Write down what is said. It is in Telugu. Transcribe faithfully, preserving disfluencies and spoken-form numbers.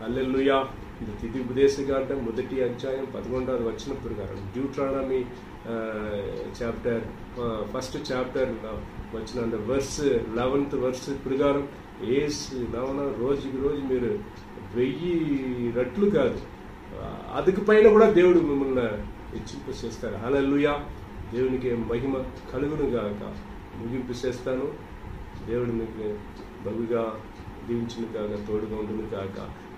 హల్లెలూయా. తిథి ఉపదేశకాండం మొదటి అధ్యాయం పదకొండవ వచనం ప్రకారం, డ్యూట్రానమీ చాప్టర్ ఫస్ట్ చాప్టర్ వచ్చిన వర్స్ లెవెన్త్ వర్స్ ప్రకారం ఏసు నవన రోజుకి రోజు మీరు వెయ్యి రెట్లు కాదు అదుకు పైన కూడా దేవుడు మిమ్మల్ని హెచ్చింపు చేస్తారు. హల్లెలూయా. దేవునికి మహిమ కలుగును గాక. ముగింపు చేస్తాను. దేవుడు మీకు బహుగా దీవించును కాక, తోడుగా ఉండును కాక.